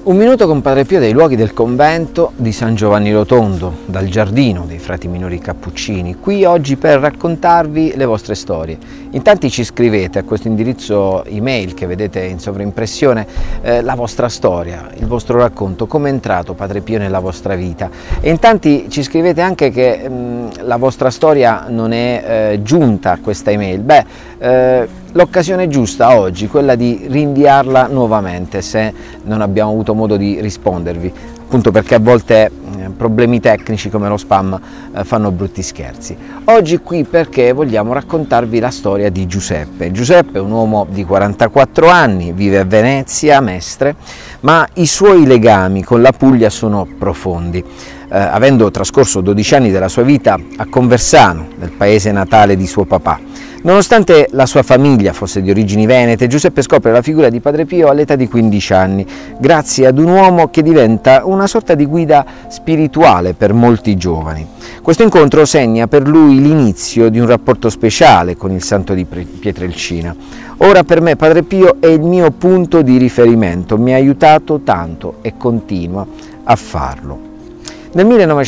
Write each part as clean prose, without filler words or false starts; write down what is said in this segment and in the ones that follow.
Un minuto con Padre Pio dai luoghi del convento di San Giovanni Rotondo, dal giardino dei frati minori cappuccini, qui oggi per raccontarvi le vostre storie. In tanti ci scrivete a questo indirizzo email che vedete in sovraimpressione la vostra storia, il vostro racconto, come è entrato Padre Pio nella vostra vita. E in tanti ci scrivete anche che la vostra storia non è giunta a questa email. L'occasione giusta oggi è quella di rinviarla nuovamente se non abbiamo avuto modo di rispondervi, appunto perché a volte problemi tecnici come lo spam fanno brutti scherzi. Oggi qui perché vogliamo raccontarvi la storia di Giuseppe. Giuseppe è un uomo di 44 anni, vive a Venezia, Mestre, ma i suoi legami con la Puglia sono profondi. Avendo trascorso 12 anni della sua vita a Conversano, nel paese natale di suo papà. Nonostante la sua famiglia fosse di origini venete, Giuseppe scopre la figura di Padre Pio all'età di 15 anni, grazie ad un uomo che diventa una sorta di guida spirituale per molti giovani. Questo incontro segna per lui l'inizio di un rapporto speciale con il santo di Pietrelcina. Ora per me Padre Pio è il mio punto di riferimento, mi ha aiutato tanto e continua a farlo. Nel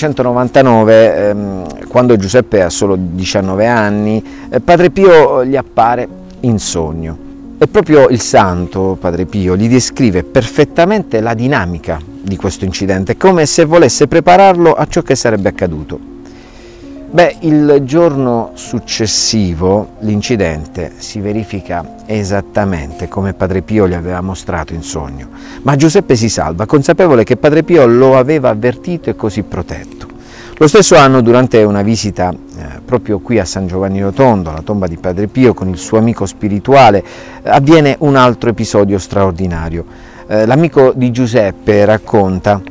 1999, quando Giuseppe ha solo 19 anni, Padre Pio gli appare in sogno. E proprio il santo, Padre Pio, gli descrive perfettamente la dinamica di questo incidente, come se volesse prepararlo a ciò che sarebbe accaduto. Il giorno successivo l'incidente si verifica esattamente come Padre Pio gli aveva mostrato in sogno, ma Giuseppe si salva, consapevole che Padre Pio lo aveva avvertito e così protetto. Lo stesso anno, durante una visita proprio qui a San Giovanni Rotondo, alla tomba di Padre Pio, con il suo amico spirituale, avviene un altro episodio straordinario. L'amico di Giuseppe racconta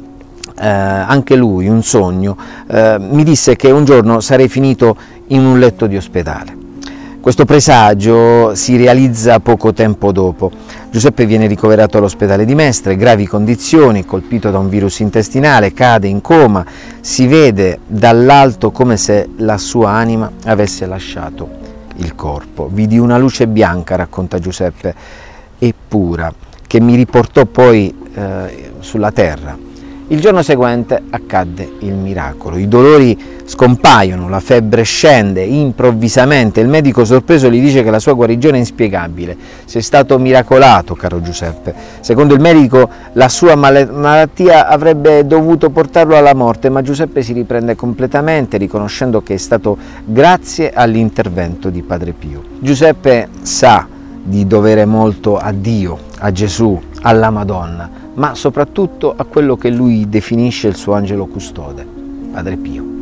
anche lui un sogno, mi disse che un giorno sarei finito in un letto di ospedale. Questo presagio si realizza poco tempo dopo. Giuseppe viene ricoverato all'ospedale di Mestre, gravi condizioni, colpito da un virus intestinale, cade in coma, si vede dall'alto come se la sua anima avesse lasciato il corpo. Vidi una luce bianca, racconta Giuseppe, e pura, che mi riportò poi sulla terra. Il giorno seguente accadde il miracolo, i dolori scompaiono, la febbre scende improvvisamente, il medico sorpreso gli dice che la sua guarigione è inspiegabile. Sei stato miracolato, caro Giuseppe. Secondo il medico la sua malattia avrebbe dovuto portarlo alla morte, ma Giuseppe si riprende completamente, riconoscendo che è stato grazie all'intervento di Padre Pio. Giuseppe sa di dovere molto a Dio, a Gesù, alla Madonna, ma soprattutto a quello che lui definisce il suo angelo custode, Padre Pio.